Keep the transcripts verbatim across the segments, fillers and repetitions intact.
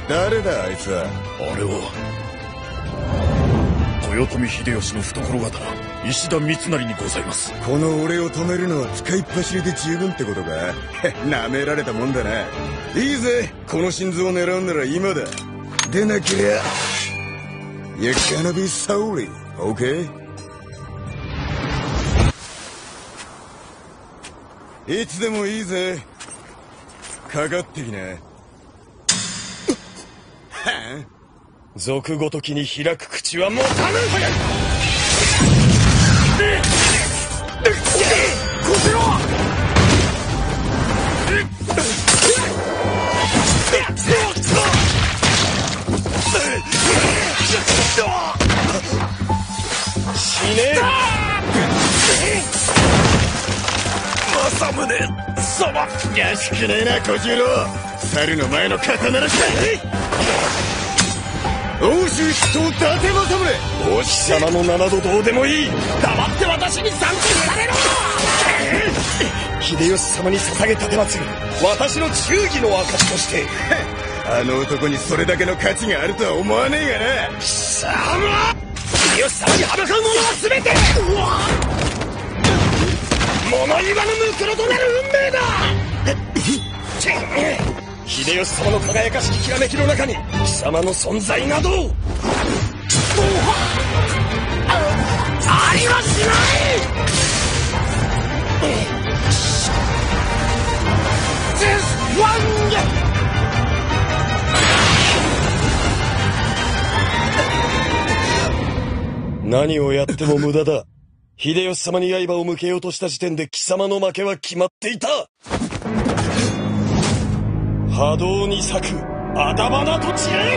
誰だあいつは。 あれは豊臣秀吉の懐刀石田三成にございます。 この俺を止めるのは使いっ走りで十分ってことか。なめられたもんだな。いいぜ、この心臓を狙うなら今だ。でなけりゃ You're gonna be sorry, okay? いつでもいいぜ。かかってきな。はあ、 賊ごときに開く口は持たぬ。早い。こせろ。死ね。政宗様、 やしくねえな小十郎。猿の前の刀らしかい。欧州筆頭伊達政宗。 お貴様の七度どうでもいい。黙って私に参戦されろ。秀吉様に捧げ奉る私の忠義の証としてあの男にそれだけの価値があるとは思わねえがな。 貴様、秀吉様にはばかう者は全て物言わぬムクロとなる運命だ。秀吉様の輝かしききらめきの中に貴様の存在などありはしない。何をやっても無駄だ。秀吉様に刃を向けようとした時点で貴様の負けは決まっていた。波動に咲くあだ花と散れ。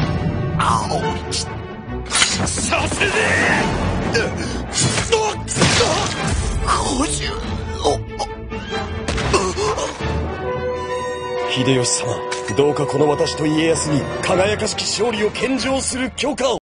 させねえ。秀吉様、どうかこの私と家康に輝かしき勝利を献上する許可を。